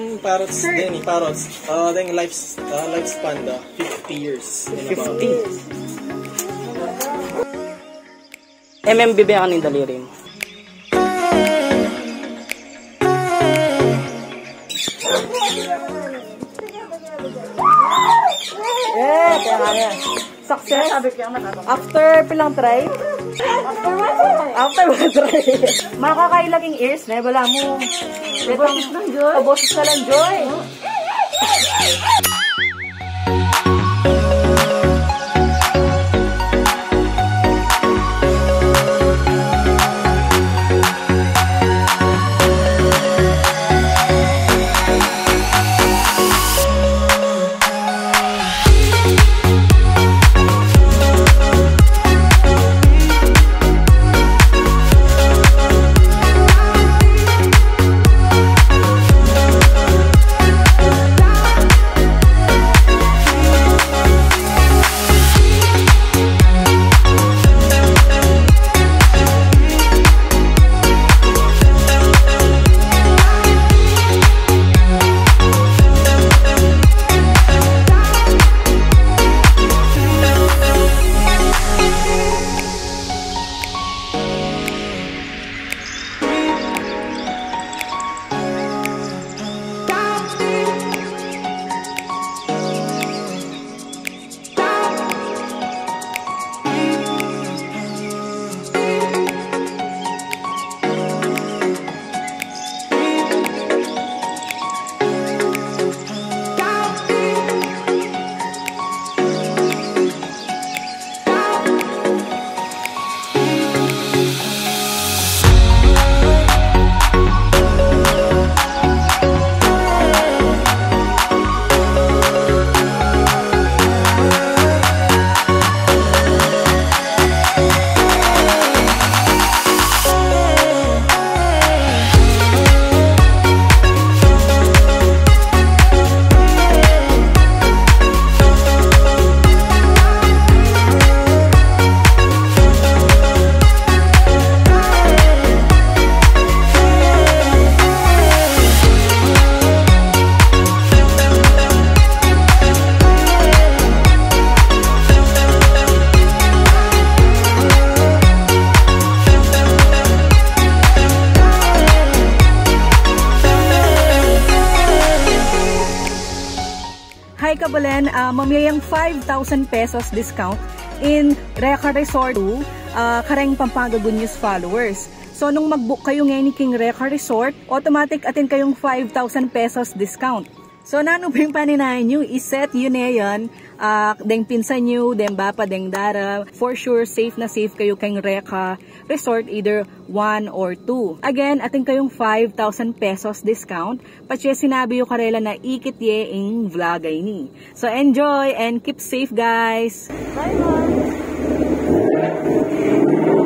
parrots din, parrots. Then lifespan 50 years. 50. MMBB ako ng daliri mo. Kaya nga yan. Success. After pilang try? After one try. Makakailaking ears na. Wala mo. Kaboses lang, Joy. Kaboses na lang, Joy. Hi Kabalen, mamayang 5,000 pesos discount in Reca Resort 2, kareng Pampanga Good News followers. So nung mag-book kayo ngayon ni King Reca Resort, automatic atin kayong 5,000 pesos discount. So nano ba yung paninahin nyo? Iset yun na yan. Deng pinsan nyo, deng bapa, deng dara. For sure, safe na safe kayo kayong Reca Resort, either 1 or 2. Again, ating kayong 5,000 pesos discount. Pache sinabi yung karela na ikit ye ing vlogay ni. So enjoy and keep safe guys! Bye bye!